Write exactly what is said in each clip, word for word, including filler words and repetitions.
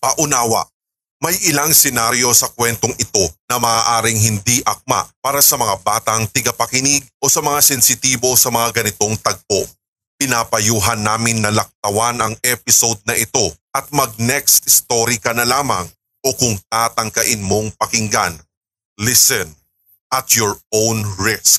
Paunawa, may ilang senaryo sa kwentong ito na maaaring hindi akma para sa mga batang tigapakinig o sa mga sensitibo sa mga ganitong tagpo. Pinapayuhan namin na laktawan ang episode na ito at mag-next story ka na lamang o kung tatangkain mong pakinggan, listen at your own risk.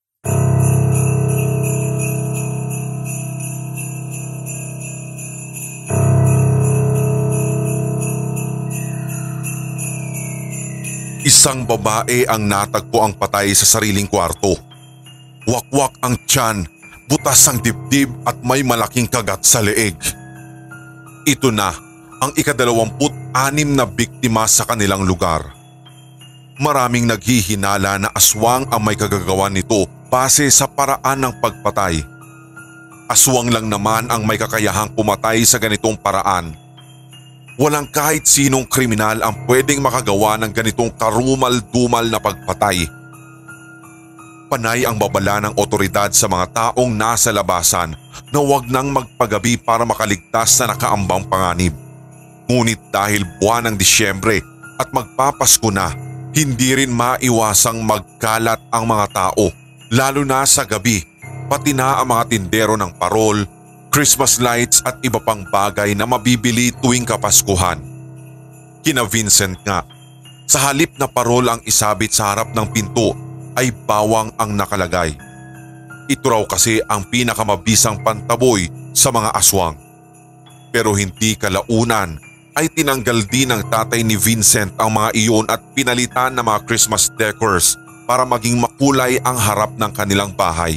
Isang babae ang natagpo ang patay sa sariling kwarto. Wakwak ang tiyan, butas ang dibdib at may malaking kagat sa leeg. Ito na ang ikadalawamput-anim na biktima sa kanilang lugar. Maraming naghihinala na aswang ang may kagagawan nito base sa paraan ng pagpatay. Aswang lang naman ang may kakayahang pumatay sa ganitong paraan. Walang kahit sinong kriminal ang pwedeng makagawa ng ganitong karumal-dumal na pagpatay. Panay ang babala ng otoridad sa mga taong nasa labasan na huwag nang magpagabi para makaligtas sa nakaambang panganib. Ngunit dahil buwan ng Disyembre at magpapasko na, hindi rin maiwasang magkalat ang mga tao, lalo na sa gabi, pati na ang mga tindero ng parol, Christmas lights at iba pang bagay na mabibili tuwing Kapaskuhan. Kina Vincent nga, sa halip na parol ang isabit sa harap ng pinto ay bawang ang nakalagay. Ito raw kasi ang pinakamabisang pantaboy sa mga aswang. Pero hindi kalaunan ay tinanggal din ng tatay ni Vincent ang mga iyon at pinalitan ng mga Christmas decors para maging makulay ang harap ng kanilang bahay.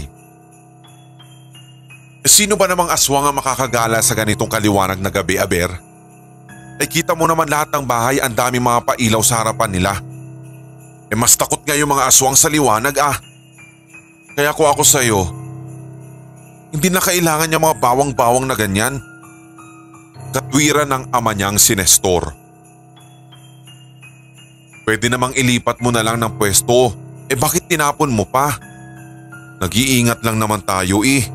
Sino ba namang aswang ang makakagala sa ganitong kaliwanag na gabi, Aber? Eh kita mo naman lahat ng bahay, ang dami mga pailaw sa harapan nila. Eh mas takot nga yung mga aswang sa liwanag ah. Kaya ko ako sa'yo, hindi na kailangan yung mga bawang-bawang na ganyan. Katwiran ng ama niyang si Nestor. Pwede namang ilipat mo na lang ng pwesto, eh bakit tinapon mo pa? Nag-iingat lang naman tayo eh.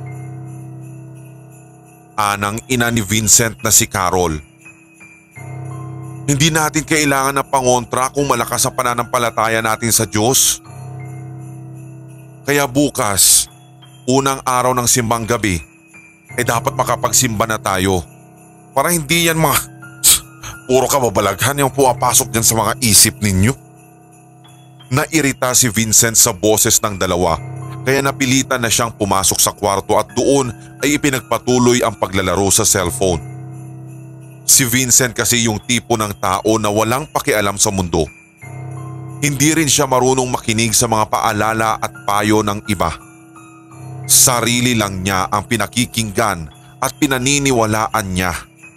Anang ina ni Vincent na si Carol. Hindi natin kailangan na pangontra kung malakas ang pananampalataya natin sa Diyos. Kaya bukas, unang araw ng simbang gabi, eh dapat makapagsimba na tayo. Para hindi yan mga puro kababalaghan yung pumapasok dyan sa mga isip ninyo. Nairita si Vincent sa boses ng dalawa. Kaya napilitan na siyang pumasok sa kwarto at doon ay ipinagpatuloy ang paglalaro sa cellphone. Si Vincent kasi yung tipo ng tao na walang pakialam sa mundo. Hindi rin siya marunong makinig sa mga paalala at payo ng iba. Sarili lang niya ang pinakikinggan at pinaniniwalaan niya.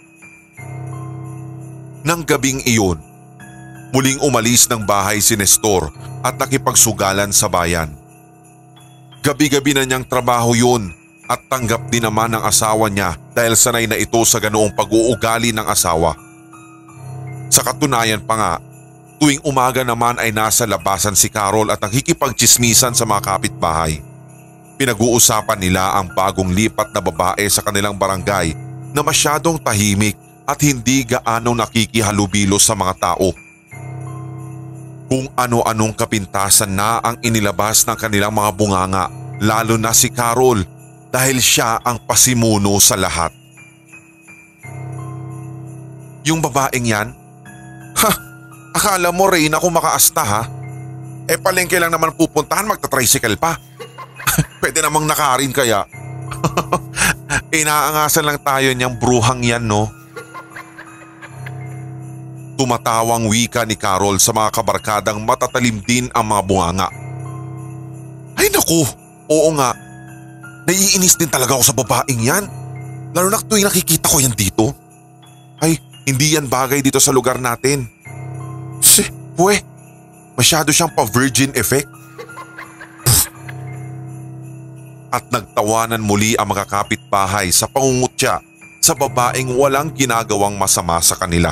Nang gabing iyon, muling umalis ng bahay si Nestor at nakipagsugalan sa bayan. Gabi-gabi na niyang trabaho yun at tanggap din naman ng asawa niya dahil sanay na ito sa ganoong pag-uugali ng asawa. Sa katunayan pa nga, tuwing umaga naman ay nasa labasan si Carol at nakikipagtsismisan sa mga kapitbahay. Pinag-uusapan nila ang bagong lipat na babae sa kanilang barangay na masyadong tahimik at hindi gaanong nakikihalubilo sa mga tao. Kung ano-anong kapintasan na ang inilabas ng kanilang mga bunganga, lalo na si Carol dahil siya ang pasimuno sa lahat. Yung babaeng yan? Ha! Akala mo Reyna kung makaasta ha? Eh palengke lang naman pupuntahan, magta-tricycle pa. Pwede namang nakarin kaya. Inaangasan lang tayo niyang bruhang yan no? Tumatawang wika ni Carol sa mga kabarkadang matatalim din ang mga bunganga. Ay naku, oo nga. Naiinis din talaga ako sa babaeng yan. Lalo na tuwing nakikita ko yan dito. Ay, hindi yan bagay dito sa lugar natin. Shh, pwe, masyado siyang pa-virgin effect. At nagtawanan muli ang mga kapitbahay sa pangungutya sa babaeng walang ginagawang masama sa kanila.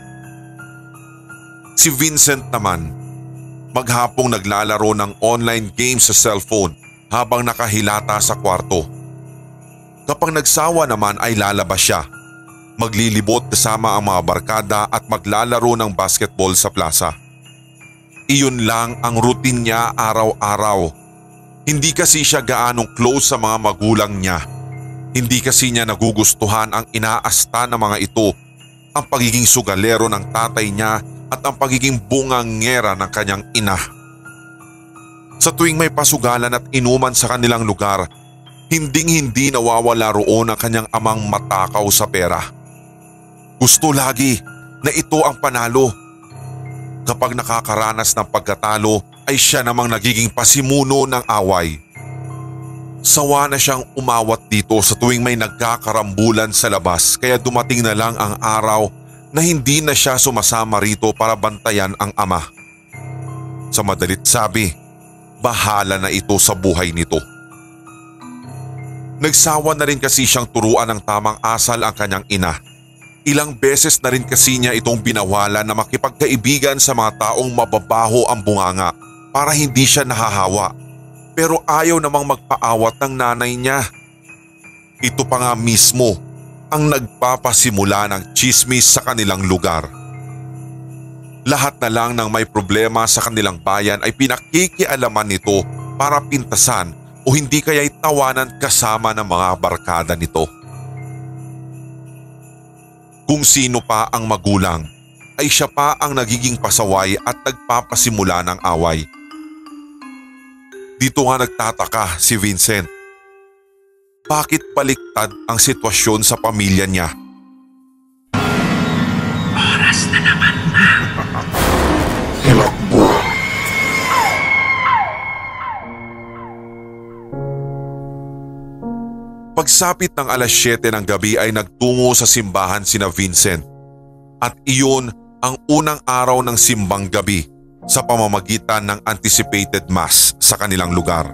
Si Vincent naman, maghapong naglalaro ng online games sa cellphone habang nakahilata sa kwarto. Kapag nagsawa naman ay lalabas siya. maglilibot kasama ang mga barkada at maglalaro ng basketball sa plaza. Iyon lang ang routine niya araw-araw. Hindi kasi siya gaanong close sa mga magulang niya. Hindi kasi niya nagugustuhan ang inaasta ng mga ito, ang pagiging sugalero ng tatay niya at ang pagiging bungangera ng kanyang ina. Sa tuwing may pasugalan at inuman sa kanilang lugar, hinding-hindi nawawala roon ang kanyang amang matakaw sa pera. Gusto lagi na ito ang panalo. Kapag nakakaranas ng pagkatalo ay siya namang nagiging pasimuno ng away. Sawa na siyang umawat dito sa tuwing may nagkakarambulan sa labas, kaya dumating na lang ang araw na hindi na siya sumasama rito para bantayan ang ama. Sa madalit sabi, bahala na ito sa buhay nito. Nagsawa na rin kasi siyang turuan ng tamang asal ang kanyang ina. Ilang beses na rin kasi niya itong binawalan na makipagkaibigan sa mga taong mababaho ang bunganga para hindi siya nahahawa. Pero ayaw namang magpaawat ng nanay niya. Ito pa nga mismo ang nagpapasimula ng tsismis sa kanilang lugar. Lahat na lang ng may problema sa kanilang bayan ay pinakikialaman nito para pintasan o hindi kaya'y tawanan kasama ng mga barkada nito. Kung sino pa ang magulang, ay siya pa ang nagiging pasaway at nagpapasimula ng away. Dito nga nagtataka si Vincent. Bakit baliktad ang sitwasyon sa pamilya niya? Oras na naman na. Pagsapit ng alas siyete ng gabi ay nagtungo sa simbahan sina Vincent. At iyon ang unang araw ng simbang gabi sa pamamagitan ng anticipated mass sa kanilang lugar.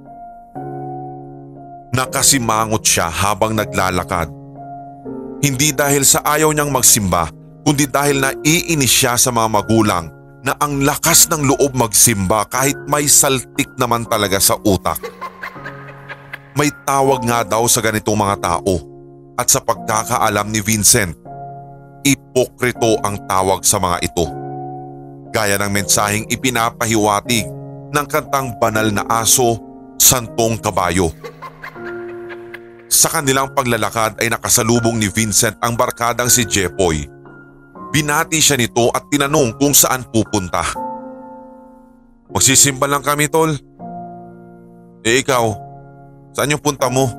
Nakasimangot siya habang naglalakad. Hindi dahil sa ayaw niyang magsimba, kundi dahil naiinis siya sa mga magulang na ang lakas ng loob magsimba kahit may saltik naman talaga sa utak. May tawag nga daw sa ganitong mga tao at sa pagkakaalam ni Vincent, ipokrito ang tawag sa mga ito. Gaya ng mensaheng ipinapahiwatig ng kantang Banal na Aso, Santong Kabayo. Sa kanilang paglalakad ay nakasalubong ni Vincent ang barkadang si Jepoy. Binati siya nito at tinanong kung saan pupunta. Magsisimba lang kami, tol. Eh ikaw, saan yung punta mo?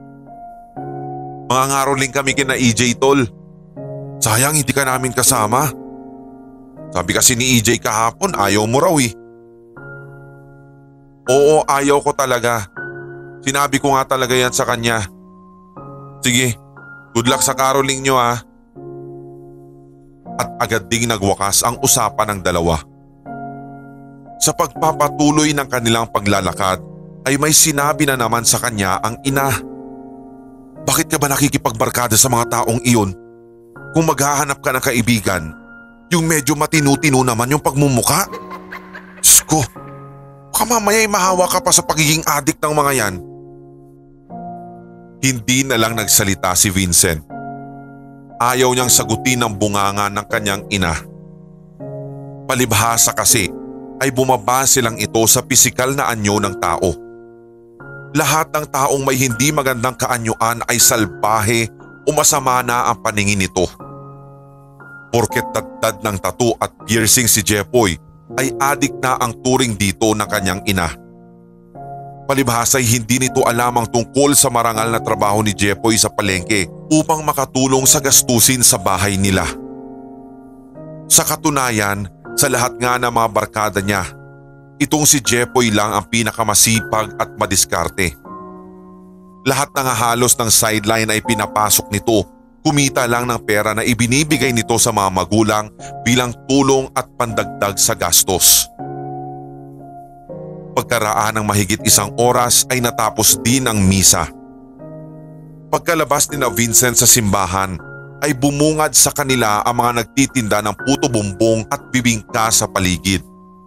Mga ngaroling kami kina E J, tol. Sayang hindi ka namin kasama. Sabi kasi ni E J kahapon ayaw mo raw eh. Oo, ayaw ko talaga. Sinabi ko nga talaga yan sa kanya. Sige, good luck sa caroling nyo ah. At agad ding nagwakas ang usapan ng dalawa. Sa pagpapatuloy ng kanilang paglalakad ay may sinabi na naman sa kanya ang ina. Bakit ka ba nakikipagbarkada sa mga taong iyon? Kung maghahanap ka ng kaibigan, yung medyo matinu-tinu naman yung pagmumuka. Diyos ko, baka mamaya'y mahawa ka pa sa pagiging adik ng mga yan. Hindi na lang nagsalita si Vincent. Ayaw niyang sagutin ang bunganga ng kanyang ina. Palibhasa kasi ay bumabase lang ito sa pisikal na anyo ng tao. Lahat ng taong may hindi magandang kaanyuan ay salbahe o masama na ang paningin nito. Porket tattad ng tattoo at piercing si Jepoy ay adik na ang turing dito ng kanyang ina. Palibhasa ay hindi nito alam ang tungkol sa marangal na trabaho ni Jepoy sa palengke upang makatulong sa gastusin sa bahay nila. Sa katunayan, sa lahat nga ng mga barkada niya, itong si Jepoy lang ang pinakamasipag at madiskarte. Lahat na nga halos ng sideline ay pinapasok nito, kumita lang ng pera na ibinibigay nito sa mga magulang bilang tulong at pandagdag sa gastos. Pagkaraan ng mahigit isang oras ay natapos din ang misa. Pagkalabas ni na Vincent sa simbahan ay bumungad sa kanila ang mga nagtitinda ng puto bumbong at bibingka sa paligid.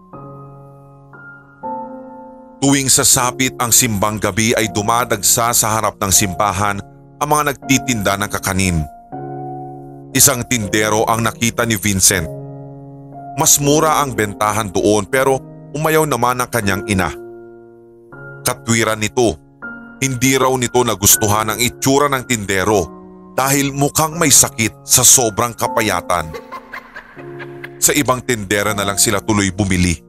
Tuwing sasapit ang simbang gabi ay dumadagsa sa harap ng simbahan ang mga nagtitinda ng kakanin. Isang tindero ang nakita ni Vincent. Mas mura ang bentahan doon pero umayaw naman ang kanyang ina. Katwiran nito, hindi raw nito nagustuhan ang itsura ng tindero dahil mukhang may sakit sa sobrang kapayatan. Sa ibang tindera na lang sila tuloy bumili.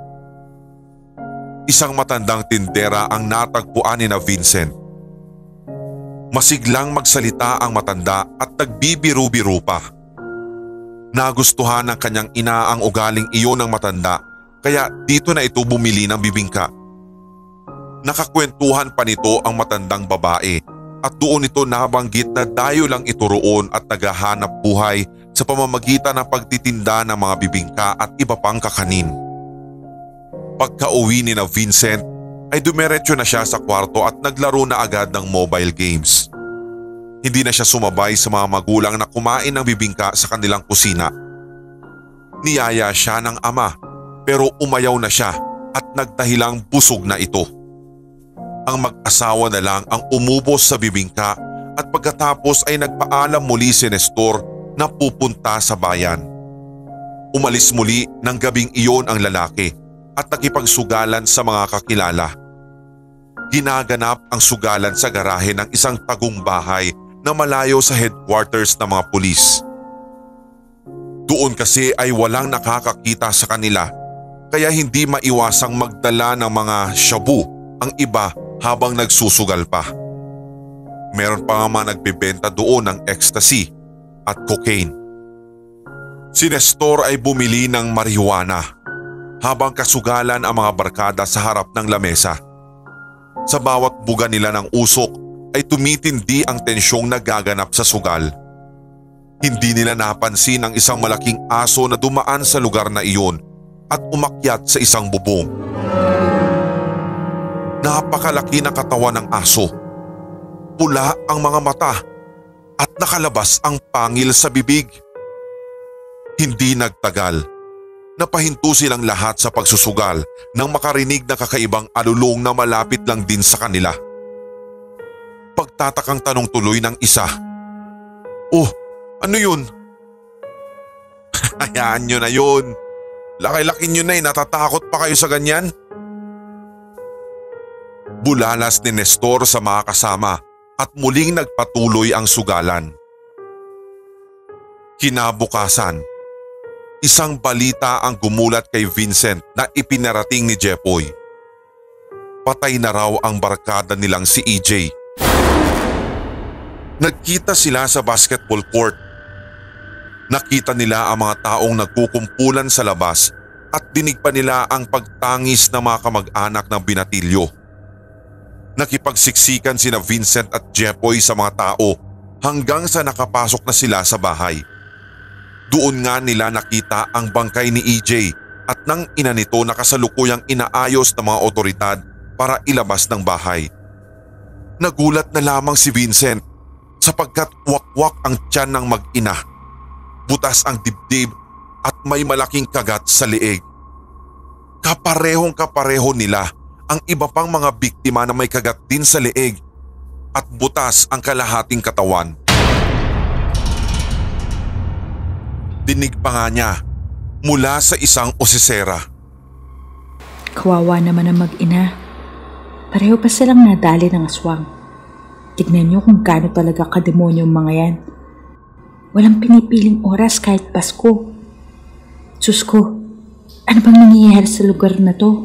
Isang matandang tindera ang natagpuan ni na Vincent. Masiglang magsalita ang matanda at nagbibiru-biru pa. Nagustuhan ng kanyang ina ang ugaling iyon ng matanda kaya dito na ito bumili ng bibingka. Nakakwentuhan pa nito ang matandang babae at doon ito nabanggit na dayo lang ito roon at naghahanap buhay sa pamamagitan ng pagtitinda ng mga bibingka at iba pang kakanin. Pagka-uwi ni na Vincent ay dumiretso na siya sa kwarto at naglaro na agad ng mobile games. Hindi na siya sumabay sa mga magulang na kumain ng bibingka sa kanilang kusina. Niyaya siya ng ama pero umayaw na siya at nagdahilang busog na ito. Ang mag-asawa na lang ang umubos sa bibingka at pagkatapos ay nagpaalam muli si Nestor na pupunta sa bayan. Umalis muli ng gabing iyon ang lalaki at nakipagsugalan sa mga kakilala. Ginaganap ang sugalan sa garahe ng isang tagong bahay na malayo sa headquarters ng mga pulis. Doon kasi ay walang nakakakita sa kanila kaya hindi maiwasang magdala ng mga shabu ang iba habang nagsusugal pa. Meron pa nga mga nagbebenta doon ng ecstasy at cocaine. Si Nestor ay bumili ng marijuana habang kasugalan ang mga barkada sa harap ng lamesa. Sa bawat buga nila ng usok ay tumitindi ang tensyong nagaganap sa sugal. Hindi nila napansin ang isang malaking aso na dumaan sa lugar na iyon at umakyat sa isang bubong. Napakalaki ng katawan ng aso. Pula ang mga mata at nakalabas ang pangil sa bibig. Hindi nagtagal. Napahinto silang lahat sa pagsusugal nang makarinig na kakaibang alulong na malapit lang din sa kanila. Pagtatakang tanong tuloy ng isa, "Oh, ano yun?" "Hayaan nyo na yun. Laki-laki nyo na eh, natatakot pa kayo sa ganyan?" Bulalas ni Nestor sa mga kasama at muling nagpatuloy ang sugalan. Kinabukasan, isang balita ang gumulat kay Vincent na ipinarating ni Jepoy. Patay na raw ang barkada nilang si E J. Nagkita sila sa basketball court. Nakita nila ang mga taong nagkukumpulan sa labas at dinig pa nila ang pagtangis ng mga kamag-anak ng binatilyo. Nakipagsiksikan sina Vincent at Jepoy sa mga tao hanggang sa nakapasok na sila sa bahay. Doon nga nila nakita ang bangkay ni E J at ng ina nito na kasalukuyang inaayos ng mga otoridad para ilabas ng bahay. Nagulat na lamang si Vincent sapagkat wakwak ang tiyan ng mag-ina. Butas ang dibdib at may malaking kagat sa leeg. Kaparehong kapareho nila ang iba pang mga biktima na may kagat din sa leeg at butas ang kalahating katawan. Dinig pa nga niya mula sa isang osisera. Kawawa naman ang mag-ina. Pareho pa silang nadali ng aswang. Tignan niyo kung gaano talaga kademonyo ang mga yan. Walang pinipiling oras kahit Pasko. Sus ko, ano bang nangyayari sa lugar na to?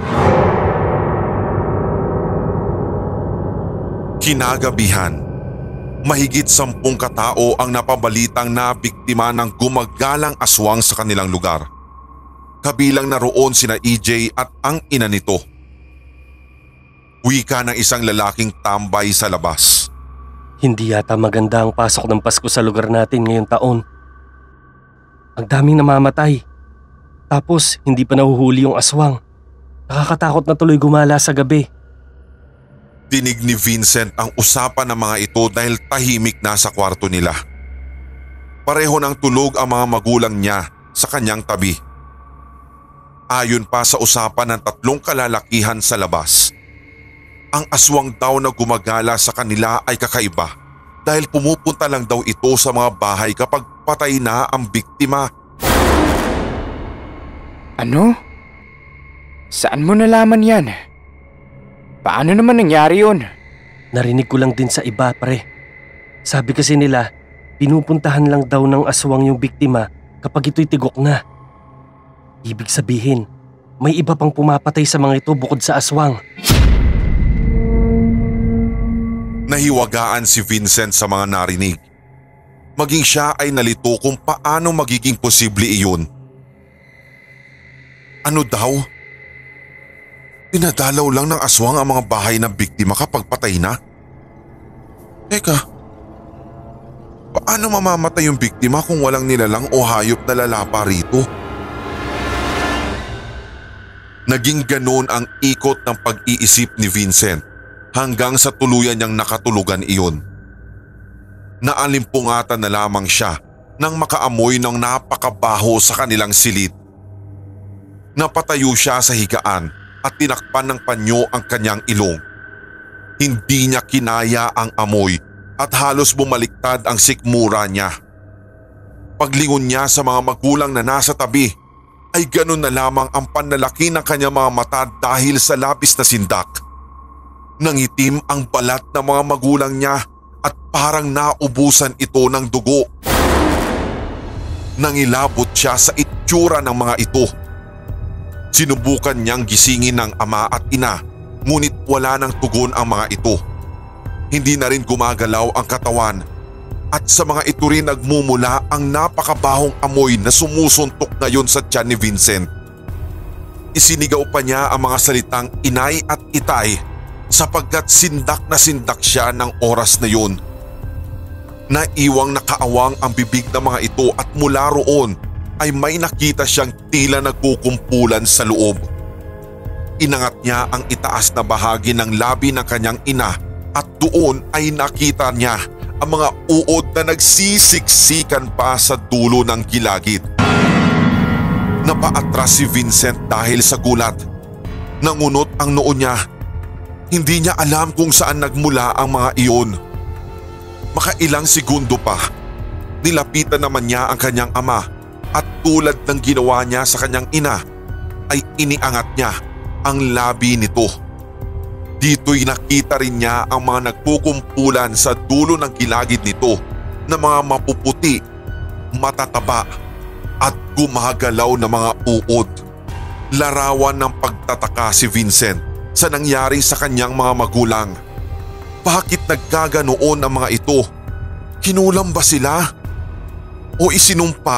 Kinagabihan, mahigit sampung katao ang napabalitang na biktima ng gumagalang aswang sa kanilang lugar. Kabilang na roon sina E J at ang ina nito. Wika ng isang lalaking tambay sa labas. Hindi yata maganda ang pasok ng Pasko sa lugar natin ngayong taon. Ang daming namamatay. Tapos hindi pa nahuhuli yung aswang. Nakakatakot na tuloy gumala sa gabi. Dinig ni Vincent ang usapan ng mga ito dahil tahimik na sa kwarto nila. Pareho ng tulog ang mga magulang niya sa kanyang tabi. Ayon pa sa usapan ng tatlong kalalakihan sa labas, ang aswang daw na gumagala sa kanila ay kakaiba dahil pumupunta lang daw ito sa mga bahay kapag patay na ang biktima. Ano? Saan mo nalaman yan? Paano naman nangyari yun? Narinig ko lang din sa iba, pre. Sabi kasi nila, pinupuntahan lang daw ng aswang yung biktima kapag ito'y tigok na. Ibig sabihin, may iba pang pumapatay sa mga ito bukod sa aswang. Nahiwagaan si Vincent sa mga narinig. Maging siya ay nalito kung paano magiging posible iyon. Ano daw? Pinadalaw lang ng aswang ang mga bahay ng biktima kapag patay na? Teka, paano mamamatay yung biktima kung walang nilalang o hayop na lalapa rito? Naging ganon ang ikot ng pag-iisip ni Vincent hanggang sa tuluyan niyang nakatulugan iyon. Naalimpungatan na lamang siya nang makaamoy ng napakabaho sa kanilang silid. Napatayo siya sa higaan at tinakpan ng panyo ang kanyang ilong. Hindi niya kinaya ang amoy at halos bumaliktad ang sikmura niya. Paglingon niya sa mga magulang na nasa tabi ay ganun na lamang ang panlalaki ng kanyang mga mata dahil sa labis na sindak. Nangitim ang balat ng mga magulang niya at parang naubusan ito ng dugo. Nangilabot siya sa itsura ng mga ito. Sinubukan niyang gisingin ng ama at ina, ngunit wala nang tugon ang mga ito. Hindi na rin gumagalaw ang katawan at sa mga ito rin nagmumula ang napakabahong amoy na sumusuntok ngayon sa tiyan ni Vincent. Isinigaw pa niya ang mga salitang inay at itay sapagkat sindak na sindak siya ng oras na yun. Naiwang nakaawang ang bibig ng mga ito at mula roon ay may nakita siyang tila nagkukumpulan sa loob. Inangat niya ang itaas na bahagi ng labi ng kanyang ina at doon ay nakita niya ang mga uod na nagsisiksikan pa sa dulo ng gilagid. Napaatras si Vincent dahil sa gulat. Nangunot ang noo niya. Hindi niya alam kung saan nagmula ang mga iyon. Makailang segundo pa, nilapitan naman niya ang kanyang ama at tulad ng ginawa niya sa kanyang ina ay iniangat niya ang labi nito. Dito'y nakita rin niya ang mga nagkukumpulan sa dulo ng gilagid nito na mga mapuputi, matataba at gumagalaw na mga uod. Larawan ng pagtataka si Vincent sa nangyari sa kanyang mga magulang. Bakit nagkaganoon ang mga ito? Kinulam ba sila? O isinumpa?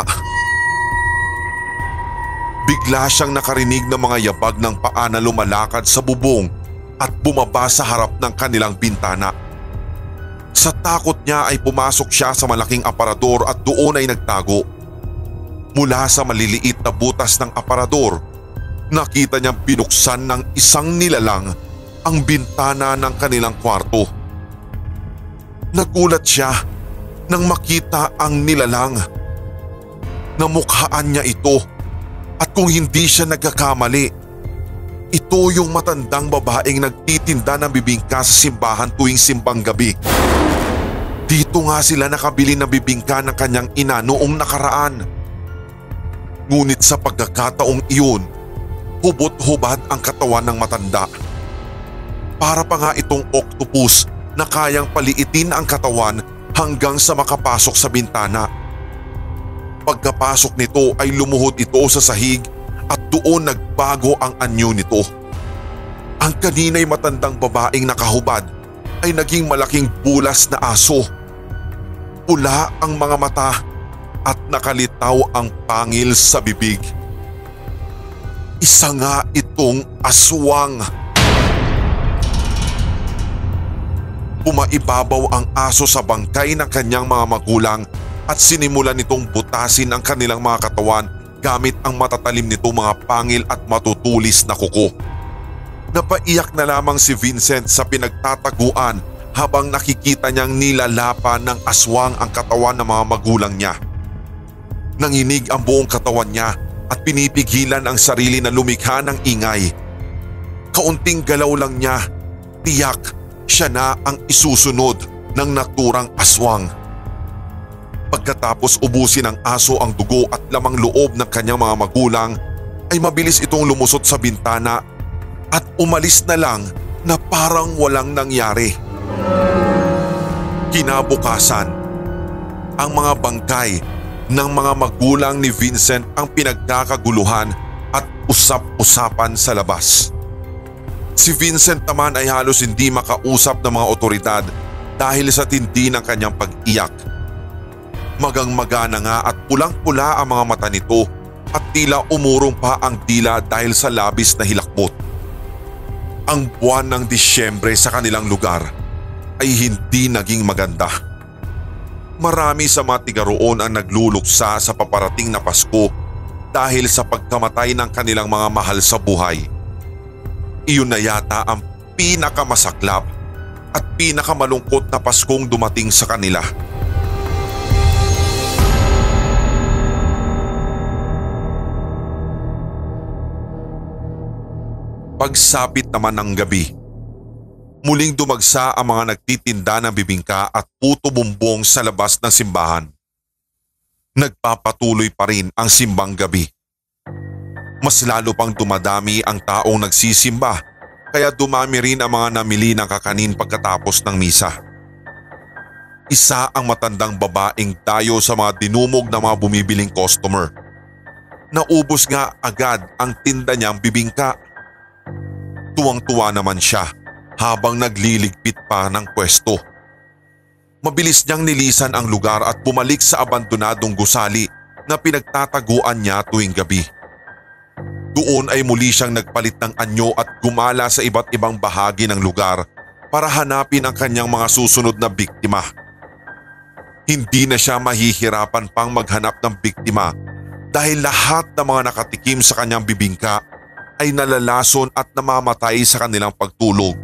Bigla siyang nakarinig ng mga yabag ng paa na lumalakad sa bubong at bumaba sa harap ng kanilang bintana. Sa takot niya ay pumasok siya sa malaking aparador at doon ay nagtago. Mula sa maliliit na butas ng aparador, nakita niyang binuksan ng isang nilalang ang bintana ng kanilang kwarto. Nagulat siya nang makita ang nilalang. Namukhaan niya ito at kung hindi siya nagkakamali, ito yung matandang babaeng nagtitinda ng bibingka sa simbahan tuwing simbang gabi. Dito nga sila nakabili ng bibingka ng kanyang ina noong nakaraan. Ngunit sa pagkakataong iyon, hubot-hubad ang katawan ng matanda. Para pa nga itong octopus na kayang paliitin ang katawan hanggang sa makapasok sa bintana. Pagkapasok nito ay lumuhod ito sa sahig at doon nagbago ang anyo nito. Ang kanina'y matandang babaeng nakahubad ay naging malaking bulas na aso. Pula ang mga mata at nakalitaw ang pangil sa bibig. Isa nga itong aswang. Pumaibabaw ang aso sa bangkay ng kanyang mga magulang at sinimulan nitong butasin ang kanilang mga katawan gamit ang matatalim nito mga pangil at matutulis na kuko. Napaiyak na lamang si Vincent sa pinagtataguan habang nakikita niyang nilalapa ng aswang ang katawan ng mga magulang niya. Nanginig ang buong katawan niya at pinipigilan ang sarili na lumikha ng ingay. Kaunting galaw lang niya, tiyak siya na ang isusunod ng naturang aswang. Pagkatapos ubusin ng aso ang dugo at lamang loob ng kanyang mga magulang, ay mabilis itong lumusot sa bintana at umalis na lang na parang walang nangyari. Kinabukasan, ang mga bangkay ng mga magulang ni Vincent ang pinagkakaguluhan at usap-usapan sa labas. Si Vincent naman ay halos hindi makausap ng mga otoridad dahil sa tindi ng kanyang pag-iyak. Magang-maga na nga at pulang-pula ang mga mata nito at tila umurong pa ang dila dahil sa labis na hilakbot. Ang buwan ng Disyembre sa kanilang lugar ay hindi naging maganda. Marami sa mga tiga roon ang nagluluksa sa paparating na Pasko dahil sa pagkamatay ng kanilang mga mahal sa buhay. Iyon na yata ang pinakamasaklap at pinakamalungkot na Paskong dumating sa kanila. Pagsapit naman ng gabi, muling dumagsa ang mga nagtitinda ng bibingka at puto bumbong sa labas ng simbahan. Nagpapatuloy pa rin ang simbang gabi. Mas lalo pang dumadami ang taong nagsisimba, kaya dumami rin ang mga namili ng kakanin pagkatapos ng misa. Isa ang matandang babaeng dayo sa mga dinumog na mga bumibiling customer. Naubos nga agad ang tinda niyang bibingka. Tuwang-tuwa naman siya habang nagliligpit pa ng pwesto. Mabilis niyang nilisan ang lugar at bumalik sa abandonadong gusali na pinagtataguan niya tuwing gabi. Doon ay muli siyang nagpalit ng anyo at gumala sa iba't ibang bahagi ng lugar para hanapin ang kanyang mga susunod na biktima. Hindi na siya mahihirapan pang maghanap ng biktima dahil lahat ng mga nakatikim sa kanyang bibingka ay nalalason at namamatay sa kanilang pagtulog.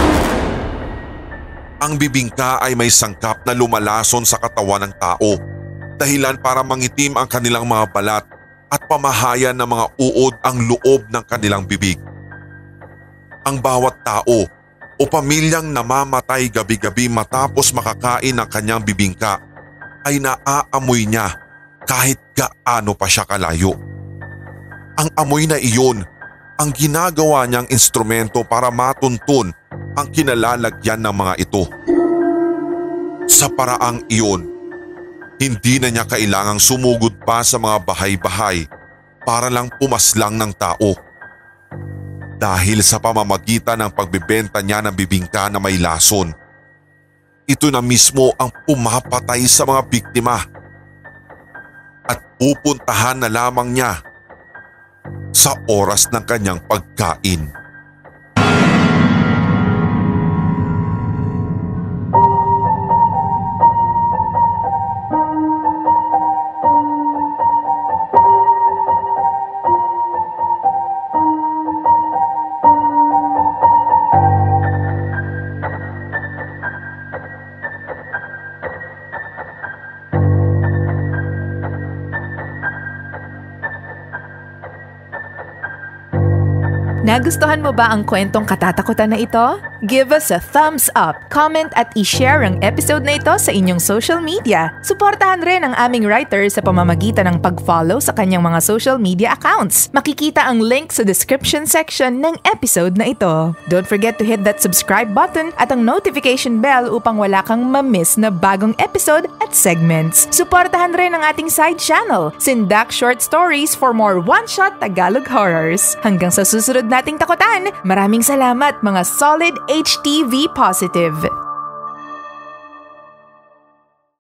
Ang bibingka ay may sangkap na lumalason sa katawan ng tao, dahilan para mangitim ang kanilang mga balat at pamahayan ng mga uod ang loob ng kanilang bibig. Ang bawat tao o pamilyang namamatay gabi-gabi matapos makakain ng kanyang bibingka ay naaamoy niya kahit gaano pa siya kalayo. Ang amoy na iyon ang ginagawa niyang instrumento para matuntun ang kinalalagyan ng mga ito. Sa paraang iyon, hindi na niya kailangang sumugod pa sa mga bahay-bahay para lang pumaslang ng tao. Dahil sa pamamagitan ng pagbebenta niya ng bibingka na may lason, ito na mismo ang pumapatay sa mga biktima. At pupuntahan na lamang niya sa oras ng kanyang pagkain. Nagustuhan mo ba ang kwentong katatakutan na ito? Give us a thumbs up, comment at i-share ang episode na ito sa inyong social media. Suportahan rin ang aming writer sa pamamagitan ng pag-follow sa kanyang mga social media accounts. Makikita ang link sa description section ng episode na ito. Don't forget to hit that subscribe button at ang notification bell upang wala kang ma-miss na bagong episode at segments. Suportahan rin ang ating side channel, Sindak Short Stories, for more one-shot Tagalog horrors. Hanggang sa susunod nating takutan, maraming salamat mga solid H T V positive.